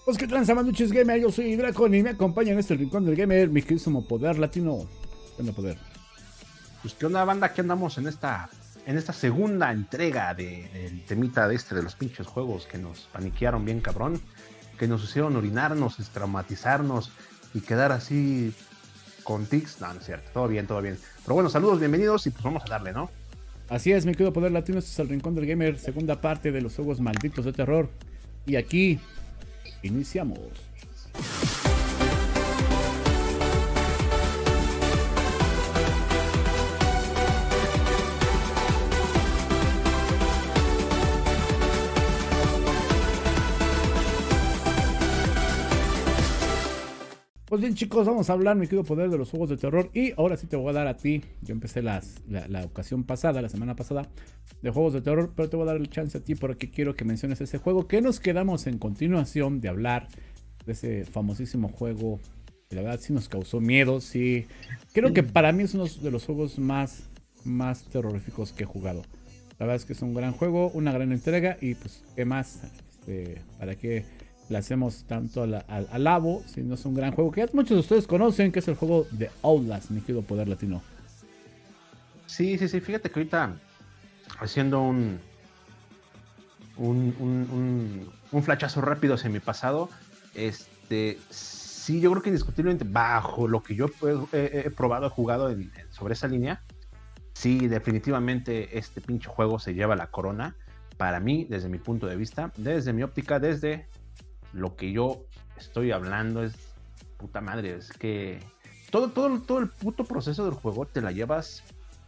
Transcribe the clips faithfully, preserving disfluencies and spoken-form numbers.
Pues que tranza Manduchis Gamer, yo soy Dracon y me acompaña en este rincón del gamer mi queridísimo Poder Latino. ¿Qué onda, Poder? Pues qué onda, banda, aquí andamos en esta en esta segunda entrega de, del temita de este de los pinches juegos que nos paniquearon bien cabrón, que nos hicieron orinarnos, traumatizarnos y quedar así con tics. No, no es cierto, todo bien, todo bien. Pero bueno, saludos, bienvenidos y pues vamos a darle, ¿no? Así es, mi querido Poder Latino, este es el rincón del gamer, segunda parte de los juegos malditos de terror. Y aquí iniciamos. Pues bien, chicos, vamos a hablar, mi querido Poder, de los juegos de terror. Y ahora sí te voy a dar a ti. Yo empecé las, la, la ocasión pasada, la semana pasada, de juegos de terror, pero te voy a dar el chance a ti porque quiero que menciones ese juego que nos quedamos en continuación de hablar de ese famosísimo juego. Que la verdad sí nos causó miedo, sí. Creo que para mí es uno de los juegos más, más terroríficos que he jugado. La verdad es que es un gran juego, una gran entrega y pues, ¿qué más? Este, ¿para qué le hacemos tanto al, al, al labo? Si no es un gran juego que ya muchos de ustedes conocen, que es el juego de Outlast, mi querido Poder Latino. Sí, sí, sí, fíjate que ahorita haciendo un un, un, un, un flachazo rápido hacia mi pasado, este, sí, yo creo que indiscutiblemente bajo lo que yo he, he, he probado, he jugado en, en, sobre esa línea, sí, definitivamente este pinche juego se lleva la corona para mí, desde mi punto de vista, desde mi óptica, desde lo que yo estoy hablando. Es puta madre, es que todo, todo, todo el puto proceso del juego te la llevas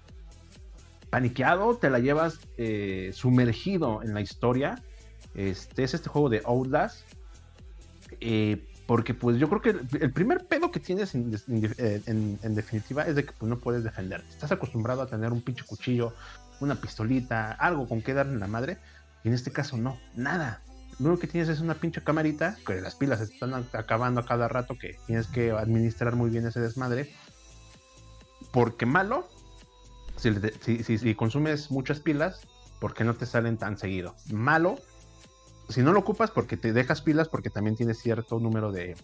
paniqueado, te la llevas eh, sumergido en la historia. Este es este juego de Outlast, eh, porque pues yo creo que el, el primer pedo que tienes en, en, en, en definitiva es de que pues, no puedes defenderte. Estás acostumbrado a tener un pinche cuchillo, una pistolita, algo con que darle en la madre, y en este caso no, nada. Lo único que tienes es una pinche camarita, que las pilas se están acabando a cada rato, que tienes que administrar muy bien ese desmadre. Porque malo, si, si, si, si consumes muchas pilas, porque no te salen tan seguido. Malo, si no lo ocupas porque te dejas pilas, porque también tienes cierto número de,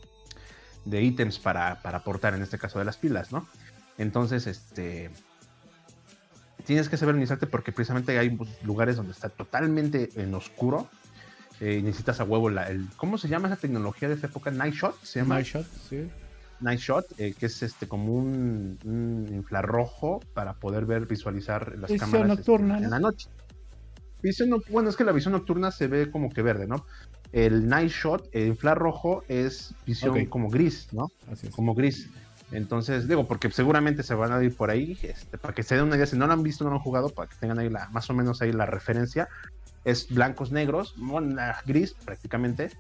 de ítems para, para aportar, en este caso de las pilas, ¿no? Entonces, este... tienes que saber administrarte porque precisamente hay lugares donde está totalmente en oscuro. Eh, necesitas a huevo la, el, ¿cómo se llama esa tecnología de esa época? Night Shot, ¿se llama? Night Shot, sí. Night Shot, eh, que es este como un, un infrarrojo para poder ver, visualizar las visión cámaras nocturna, este, ¿no? en la noche. Visión, bueno, es que la visión nocturna se ve como que verde, ¿no? El Night Shot, el infrarrojo, es visión okay, como gris, ¿no? Así es. Como gris. Entonces, digo, porque seguramente se van a ir por ahí, este, para que se den una idea, si no lo han visto, no lo han jugado, para que tengan ahí la, más o menos ahí la referencia. Es blancos, negros, bueno, gris prácticamente.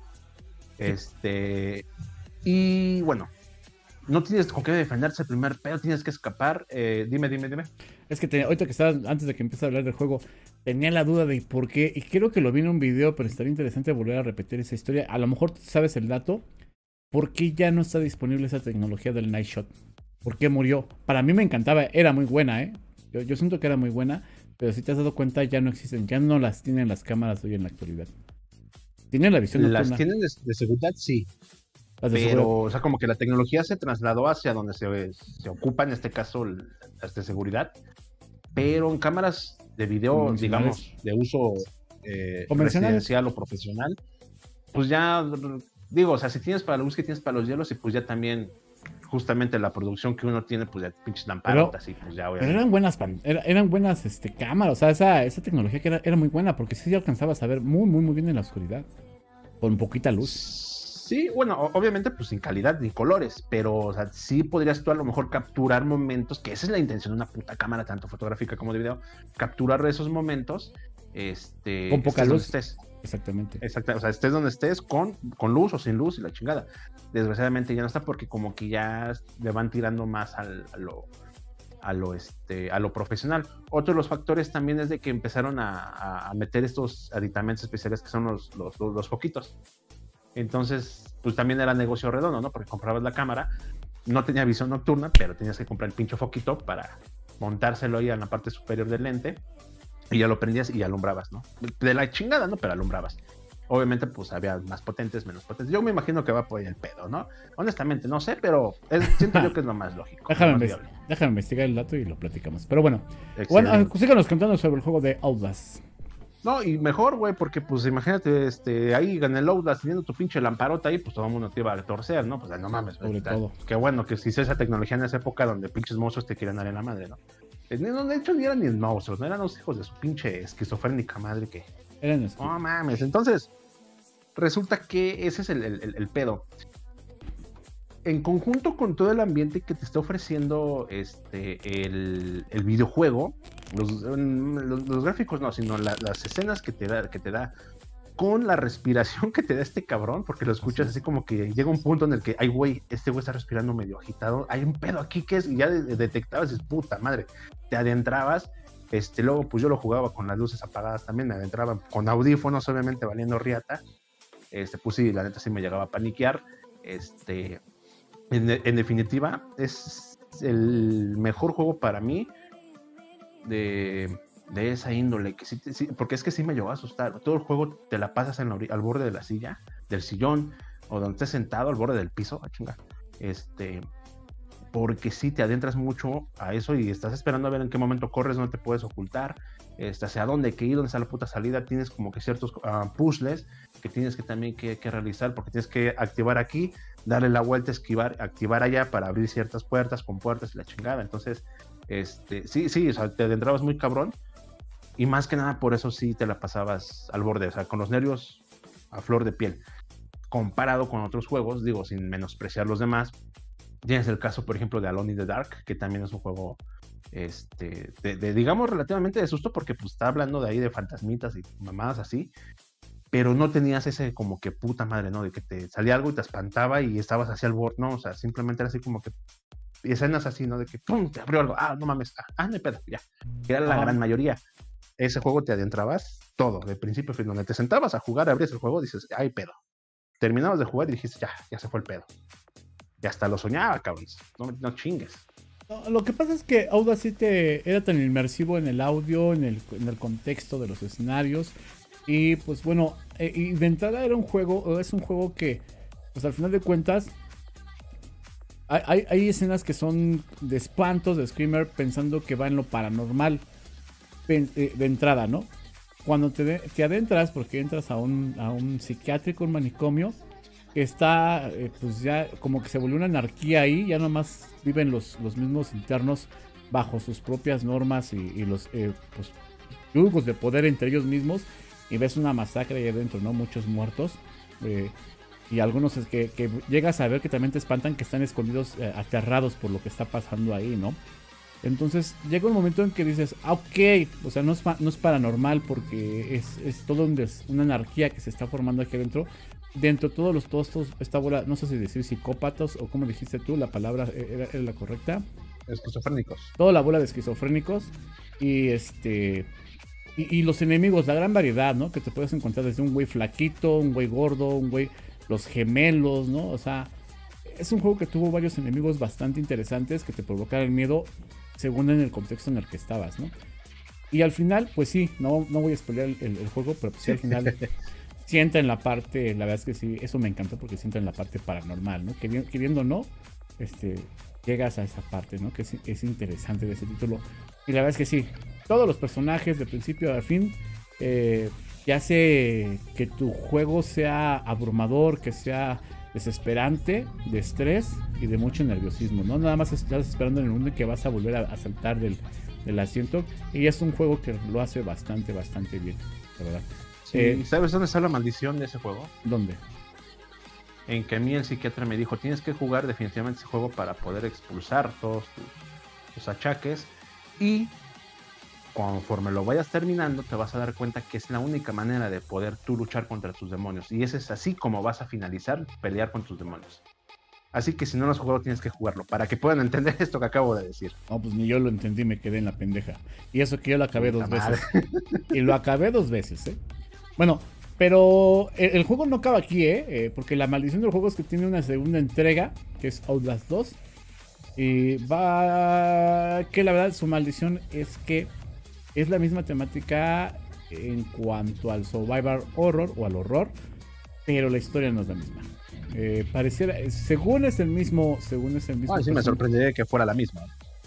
Este, y bueno, no tienes con qué defenderse el primer pedo, tienes que escapar. Eh, dime, dime, dime. Es que te, ahorita que estaba, antes de que empiece a hablar del juego, tenía la duda de por qué, y creo que lo vi en un video, pero estaría interesante volver a repetir esa historia. A lo mejor sabes el dato. ¿Por qué ya no está disponible esa tecnología del Night Shot? ¿Por qué murió? Para mí me encantaba, era muy buena, ¿eh? Yo, yo siento que era muy buena, pero si te has dado cuenta ya no existen, ya no las tienen las cámaras hoy en la actualidad. ¿Tienen la visión nocturna? Las tienen de, de seguridad, sí. Las de pero, seguridad. O sea, como que la tecnología se trasladó hacia donde se, se ocupa, en este caso, las de seguridad. Pero en cámaras de video, digamos, de uso eh, residencial o profesional, pues ya... Digo, o sea, si tienes para la luz, que tienes para los hielos, y pues ya también, justamente la producción que uno tiene, pues ya pinches lamparotas, y pues ya, pero eran buenas, pan, era, eran buenas este, cámaras, o sea, esa, esa tecnología que era, era muy buena, porque sí alcanzabas a ver muy, muy, muy bien en la oscuridad, con poquita luz. Sí, bueno, obviamente, pues sin calidad ni colores, pero, o sea, sí podrías tú a lo mejor capturar momentos, que esa es la intención de una puta cámara, tanto fotográfica como de video, capturar esos momentos, este... con poca luz. Estés. Exactamente. Exacto, o sea, estés donde estés, con, con luz o sin luz y la chingada. Desgraciadamente ya no está porque como que ya le van tirando más al, a lo a lo este a lo profesional. Otro de los factores también es de que empezaron a, a meter estos aditamentos especiales que son los, los, los, los foquitos. Entonces, pues también era negocio redondo, ¿no? Porque comprabas la cámara, no tenía visión nocturna, pero tenías que comprar el pinche foquito para montárselo ahí en la parte superior del lente. Y ya lo prendías y alumbrabas, ¿no? De la chingada, ¿no? Pero alumbrabas. Obviamente, pues había más potentes, menos potentes. Yo me imagino que va por ahí el pedo, ¿no? Honestamente, no sé, pero es, siento yo que es lo más lógico. Déjame, más inves- déjame investigar el dato y lo platicamos. Pero bueno, bueno, Excelente. síganos contando sobre el juego de Outlast. No, y mejor, güey, porque pues imagínate, este, ahí en el Outlast teniendo tu pinche lamparota ahí, pues todo el mundo te iba a torcer, ¿no? Pues no mames, Sobre está, todo. qué bueno que si esa tecnología en esa época donde pinches monstruos te querían dar en la madre, ¿no? Eh, No, de hecho, ni eran ni monstruos, no eran los hijos de su pinche esquizofrénica madre que. Eran estos. No mames, entonces, resulta que ese es el, el, el pedo. En conjunto con todo el ambiente que te está ofreciendo este el, el videojuego, los, los, los gráficos no, sino la, las escenas que te da, que te da, con la respiración que te da este cabrón, porque lo escuchas así, así como que llega un punto en el que, ay güey, este güey está respirando medio agitado, hay un pedo aquí que es, y ya de, de, detectabas, es puta madre, te adentrabas, este, luego pues yo lo jugaba con las luces apagadas también, me adentraba con audífonos, obviamente valiendo riata, este, pues sí, la neta sí me llegaba a paniquear, este... En, en, definitiva, es el mejor juego para mí de, de esa índole, que sí, sí, porque es que sí me llegó a asustar. Todo el juego te la pasas en la, al borde de la silla, del sillón, o donde estés sentado, al borde del piso, a chingar. Este, porque sí te adentras mucho a eso y estás esperando a ver en qué momento corres, no te puedes ocultar, este, hacia dónde hay que ir, dónde está la puta salida. Tienes como que ciertos uh, puzzles que tienes que también que, que realizar, porque tienes que activar aquí, darle la vuelta, esquivar, activar allá para abrir ciertas puertas, con puertas y la chingada. Entonces, este, sí, sí, o sea, te adentrabas muy cabrón, y más que nada por eso sí te la pasabas al borde, o sea, con los nervios a flor de piel. Comparado con otros juegos, digo, sin menospreciar los demás, tienes el caso, por ejemplo, de Alone in the Dark, que también es un juego, este, de, de digamos, relativamente de susto, porque pues está hablando de ahí de fantasmitas y mamadas así, pero no tenías ese como que puta madre, ¿no? De que te salía algo y te espantaba y estabas hacia el borde, ¿no? O sea, simplemente era así como que escenas así, ¿no? De que ¡pum! Te abrió algo, ah, no mames, ah, ah no hay pedo, ya. Que era la Ajá. gran mayoría. Ese juego te adentrabas todo, de principio a fin, donde te sentabas a jugar, abrías el juego, dices, ay, pedo. Terminabas de jugar y dijiste, ya, ya se fue el pedo. Y hasta lo soñaba, cabrón. No, no chingues. No, lo que pasa es que Outlast sí te era tan inmersivo en el audio, en el, en el contexto de los escenarios. Y pues bueno, eh, y de entrada era un juego, es un juego que, pues al final de cuentas, hay, hay, hay escenas que son de espantos, de screamer, pensando que va en lo paranormal, pen, eh, de entrada, ¿no? Cuando te, de, te adentras, porque entras a un, a un psiquiátrico, un manicomio, que está, eh, pues ya como que se volvió una anarquía ahí, ya nomás viven los, los mismos internos bajo sus propias normas y, y los eh, pues, yugos de poder entre ellos mismos. Y ves una masacre ahí adentro, ¿no? Muchos muertos. Eh, y algunos es que, que llegas a ver que también te espantan, que están escondidos, eh, aterrados por lo que está pasando ahí, ¿no? Entonces llega un momento en que dices, ah, ok, o sea, no es, no es paranormal porque es, es todo un des, una anarquía que se está formando aquí adentro. Dentro de todos los tostos, esta bola, no sé si decir psicópatas o como dijiste tú, la palabra era, era la correcta. Esquizofrénicos. Toda la bola de esquizofrénicos. Y este... Y, y los enemigos, la gran variedad, ¿no? Que te puedes encontrar desde un güey flaquito, un güey gordo, un güey... Los gemelos, ¿no? O sea, es un juego que tuvo varios enemigos bastante interesantes que te provocaron miedo según en el contexto en el que estabas, ¿no? Y al final, pues sí, no, no voy a spoiler el, el, el juego, pero pues sí, al final sienta en la parte, la verdad es que sí, eso me encantó porque sienta en la parte paranormal, ¿no? Que, que viendo no, este, llegas a esa parte, ¿no? Que es, es interesante de ese título. Y la verdad es que sí, todos los personajes de principio a fin eh, que hace que tu juego sea abrumador, que sea desesperante, de estrés y de mucho nerviosismo, ¿no? Nada más estás esperando en el mundo que vas a volver a, a saltar del, del asiento. Y es un juego que lo hace bastante, bastante bien, la verdad. Sí, eh, ¿sabes dónde está la maldición de ese juego? ¿Dónde? En que a mí el psiquiatra me dijo, tienes que jugar definitivamente ese juego para poder expulsar todos tus, tus achaques, y conforme lo vayas terminando te vas a dar cuenta que es la única manera de poder tú luchar contra tus demonios, y ese es así como vas a finalizar, pelear con tus demonios. Así que si no lo has jugado tienes que jugarlo para que puedan entender esto que acabo de decir. No, pues ni yo lo entendí, me quedé en la pendeja. Y eso que yo lo acabé Puta dos madre. veces. Y lo acabé dos veces, ¿eh? Bueno, pero el, el juego no acaba aquí, ¿eh? ¿eh? Porque la maldición del juego es que tiene una segunda entrega, que es Outlast dos. Y va... que la verdad su maldición es que es la misma temática en cuanto al survival horror o al horror, pero la historia no es la misma. Eh, pareciera, según es el mismo, según es el mismo. Ah, sí, me sorprendería que fuera la misma.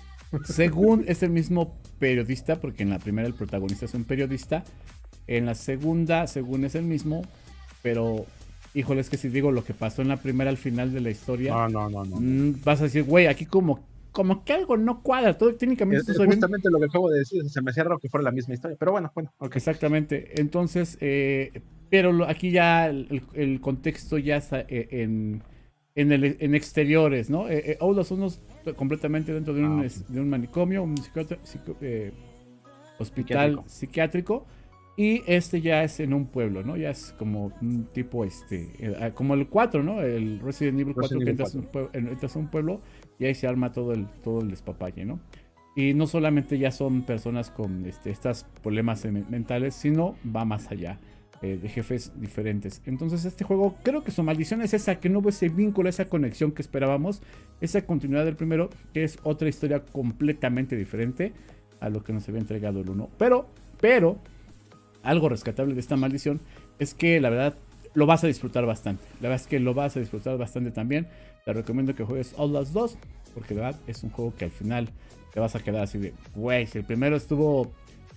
Según es el mismo periodista, porque en la primera el protagonista es un periodista, en la segunda, según es el mismo, pero híjole, es que si digo lo que pasó en la primera al final de la historia, no, no, no, no. Mmm, vas a decir, güey, aquí como, como que algo no cuadra, todo técnicamente. Es, es justamente bien. Lo que acabo de decir, se me hacía raro que fuera la misma historia, pero bueno, bueno, okay. Exactamente, entonces, eh, pero lo, aquí ya el, el contexto ya está en, en, el, en exteriores, ¿no? Eh, eh, Outlast uno completamente dentro de un, ah, okay. de un manicomio, un psico, psico, eh, hospital psiquiátrico. psiquiátrico. Y este ya es en un pueblo, ¿no? Ya es como un tipo, este, eh, como el cuatro, ¿no? El Resident Evil cuatro, Resident que entras, un pueblo, entras a un pueblo y ahí se arma todo el, todo el despapalle, ¿no? Y no solamente ya son personas con este, estos problemas mentales, sino va más allá, eh, de jefes diferentes. Entonces este juego, creo que su maldición es esa, que no hubo ese vínculo, esa conexión que esperábamos, esa continuidad del primero, que es otra historia completamente diferente a lo que nos había entregado el uno. Pero, pero... algo rescatable de esta maldición es que la verdad lo vas a disfrutar bastante. La verdad es que lo vas a disfrutar bastante también. Te recomiendo que juegues Outlast dos, porque la verdad es un juego que al final te vas a quedar así de, güey, si el primero estuvo...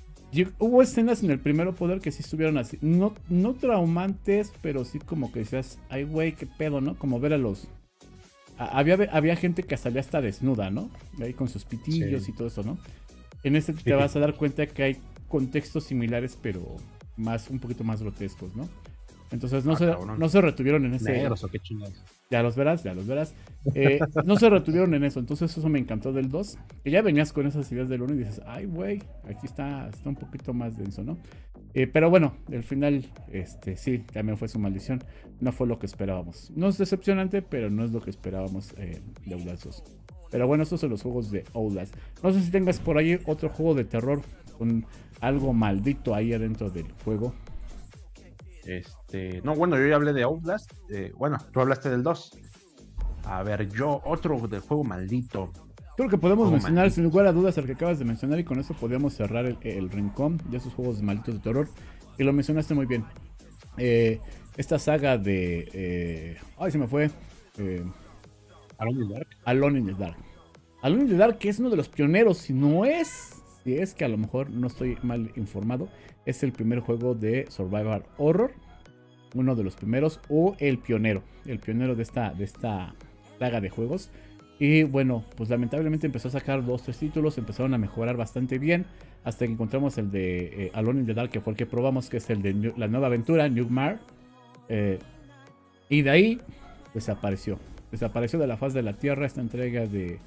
Hubo escenas en el primero poder que sí estuvieron así, no, no traumantes, pero sí como que decías, ay güey, qué pedo, ¿no? Como ver a los... A, había, había gente que salía hasta desnuda, ¿no? Ahí con sus pitillos sí. y todo eso, ¿no? En este te vas a dar cuenta que hay contextos similares, pero más, un poquito más grotescos, ¿no? Entonces no, ah, se, no se retuvieron en ese... Negros, ¿o qué chingados? Ya los verás, ya los verás. Eh, no se retuvieron en eso, entonces eso me encantó del dos. Que ya venías con esas ideas del uno y dices, ay, güey, aquí está, está un poquito más denso, ¿no? Eh, pero bueno, el final, este, sí, también fue su maldición. No fue lo que esperábamos. No es decepcionante, pero no es lo que esperábamos eh, de Outlast dos. Pero bueno, estos son los juegos de Outlast. No sé si tengas por ahí otro juego de terror con algo maldito ahí adentro del juego. Este, no, bueno, yo ya hablé de Outlast. Eh, bueno, tú hablaste del dos. A ver, yo, otro del juego maldito. Creo que podemos mencionar, maldito. Sin lugar a dudas, el que acabas de mencionar, y con eso podríamos cerrar el, el rincón de esos juegos malditos de terror. Y lo mencionaste muy bien. Eh, esta saga de. Eh, ay, se me fue. Eh, Alone in the Dark. Alone in the Dark. Alone in the Dark, que es uno de los pioneros, si no es. Si es que a lo mejor no estoy mal informado, es el primer juego de survival horror, uno de los primeros, o el pionero, el pionero de esta, de esta saga de juegos. Y bueno, pues lamentablemente empezó a sacar dos, tres títulos, empezaron a mejorar bastante bien, hasta que encontramos el de eh, Alone in the Dark, que fue el que probamos, que es el de New, la nueva aventura, Nightmare. Eh, y de ahí desapareció, desapareció de la faz de la tierra esta entrega de,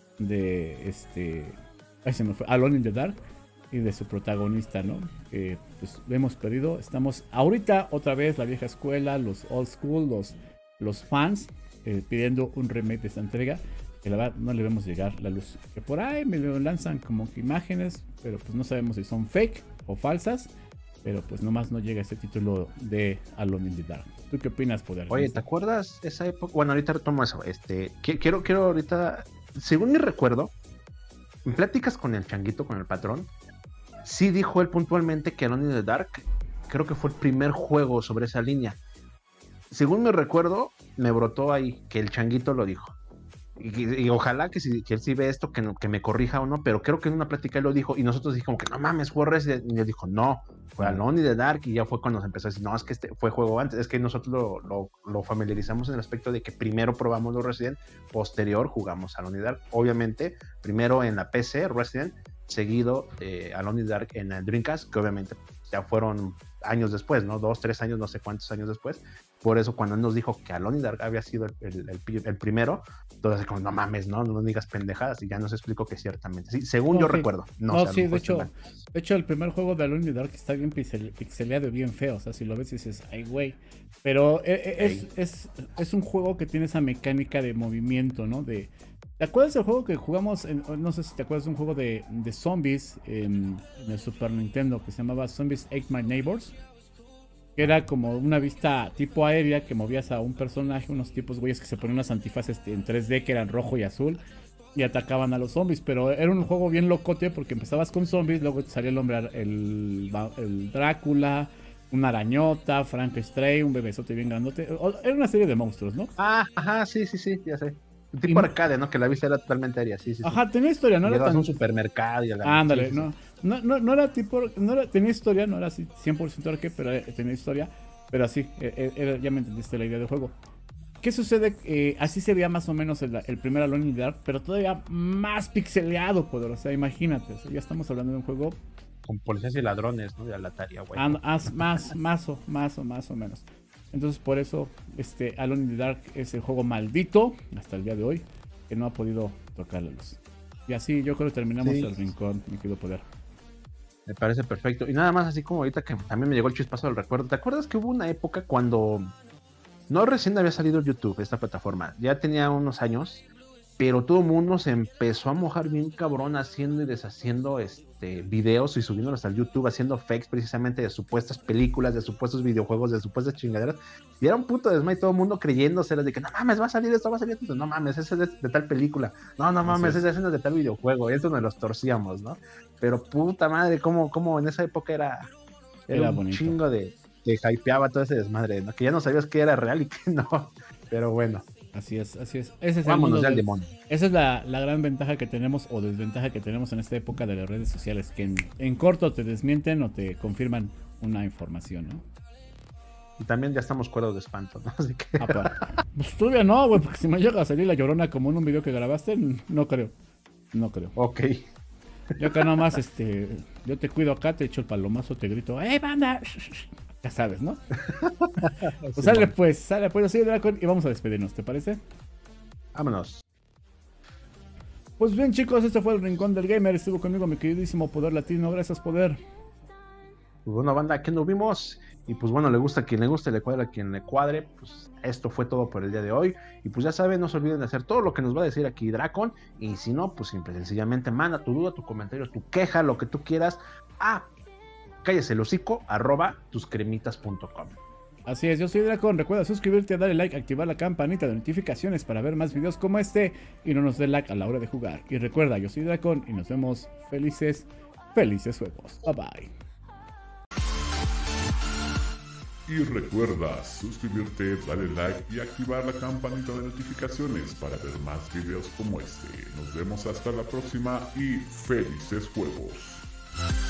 de este... Ahí se me fue, Alone in the Dark, y de su protagonista, ¿no? Que pues hemos perdido. Estamos ahorita otra vez la vieja escuela, los old school, los, los fans, eh, pidiendo un remake de esta entrega, que la verdad no le vemos llegar la luz. Que por ahí me lo lanzan como que imágenes, pero pues no sabemos si son fake o falsas, pero pues nomás no llega ese título de Alone in the Dark. ¿Tú qué opinas, Poder? Oye, ¿te acuerdas esa época? Bueno, ahorita retomo eso. Este, quiero, quiero ahorita, según mi recuerdo, en pláticas con el changuito, con el patrón, sí dijo él puntualmente que Alone in the Dark creo que fue el primer juego sobre esa línea. Según me recuerdo, me brotó ahí que el changuito lo dijo. Y, y ojalá que, si, que él sí ve esto, que, no, que me corrija o no, pero creo que en una plática él lo dijo y nosotros dijimos que no mames, fue Resident. Y él dijo, no, fue Alone in the Dark, y ya fue cuando nos empezó a decir, no, es que este fue juego antes. Es que nosotros lo, lo, lo familiarizamos en el aspecto de que primero probamos los Resident, posterior jugamos Alone in the Dark. Obviamente, primero en la P C, Resident, seguido eh, Alone in the Dark en el Dreamcast, que obviamente ya fueron años después, ¿no? Dos, tres años, no sé cuántos años después. Por eso cuando él nos dijo que Alone in the Dark había sido el, el, el, el primero, entonces como, no mames, ¿no? No digas pendejadas, y ya nos explicó que ciertamente, sí, según no, yo sí. recuerdo. No, no o sea, sí, no de hecho, de hecho el primer juego de Alone in the Dark está bien pixel, pixeleado y bien feo, o sea, si lo ves dices, ay güey, pero es, es, es, es un juego que tiene esa mecánica de movimiento, ¿no? De, ¿te acuerdas del juego que jugamos? En, no sé si te acuerdas de un juego de, de zombies en, en el Super Nintendo que se llamaba Zombies Ate My Neighbors, que era como una vista tipo aérea, que movías a un personaje, unos tipos güeyes que se ponían unas antifaces en tres D que eran rojo y azul, y atacaban a los zombies, pero era un juego bien locote porque empezabas con zombies, luego te salía el hombre, el, el Drácula, una arañota, Frankenstein, un bebesote bien grandote. Era una serie de monstruos, ¿no? Ah, ajá, sí, sí, sí, ya sé. Tipo y, arcade, ¿no? Que la vista era totalmente aérea, sí, sí. Ajá, sí. tenía historia, no y era tan... un supermercado y a la... Ándale, sí, sí, no, sí. no, no, no era tipo, no era, tenía historia, no era así cien por ciento arcade, pero tenía historia, pero así, era, ya me entendiste la idea del juego. ¿Qué sucede? Eh, así se veía más o menos el, el primer Alone in the Dark, pero todavía más pixeleado, poder. O sea, imagínate, o sea, ya estamos hablando de un juego... Con policías y ladrones, ¿no? De la Atari, güey. Ah, más, más, más o, más o, más o menos. Entonces, por eso, este Alone in the Dark es el juego maldito, hasta el día de hoy, que no ha podido tocar la luz. Y así, yo creo que terminamos sí. el rincón, mi querido poder. Me parece perfecto. Y nada más, así como ahorita que también me llegó el chispazo del recuerdo. ¿Te acuerdas que hubo una época cuando... No recién había salido YouTube, esta plataforma, ya tenía unos años, pero todo el mundo se empezó a mojar bien cabrón haciendo y deshaciendo este, videos y subiéndolos al YouTube, haciendo fakes precisamente de supuestas películas, de supuestos videojuegos, de supuestas chingaderas, y era un puto desmay, todo el mundo creyéndose de que no mames, va a salir esto, va a salir esto, no mames, ese es de, de tal película, no, no mames, ese es de tal videojuego, y eso nos los torcíamos, ¿no? Pero puta madre, cómo, cómo en esa época era, era, era un bonito. Chingo de... que hypeaba todo ese desmadre, ¿no? Que ya no sabías qué era real y qué no. Pero bueno. Así es, así es. Ese es Vámonos ya al de... demonio. Esa es la, la gran ventaja que tenemos o desventaja que tenemos en esta época de las redes sociales, que en, en corto te desmienten o te confirman una información, ¿no? Y también ya estamos cuerdos de espanto, ¿no? Así que... Ah, pues, pues todavía no, güey, porque si me llega a salir la Llorona como en un video que grabaste, no creo. No creo. Ok. Yo acá nomás, este, yo te cuido acá, te echo el palomazo, te grito, ¡eh, banda! Ya sabes, ¿no? Pues sí, sale bueno. pues, sale pues, así Dracon, y vamos a despedirnos, ¿te parece? Vámonos. Pues bien, chicos, este fue el Rincón del Gamer, estuvo conmigo mi queridísimo Poder Latino, gracias Poder. Pues bueno, banda, aquí nos vimos. Y pues bueno, le gusta a quien le guste, le cuadra a quien le cuadre. Pues esto fue todo por el día de hoy. Y pues ya saben, no se olviden de hacer todo lo que nos va a decir aquí Dracon. Y si no, pues simple, sencillamente manda tu duda, tu comentario, tu queja, lo que tú quieras a cállese el hocico, arroba tuscremitas punto com. Así es, yo soy Dracon. Recuerda suscribirte, darle like, activar la campanita de notificaciones para ver más videos como este. Y no nos dé like a la hora de jugar. Y recuerda, yo soy Dracon y nos vemos felices, felices juegos. Bye bye. Y recuerda suscribirte, darle like y activar la campanita de notificaciones para ver más videos como este. Nos vemos hasta la próxima y felices juegos.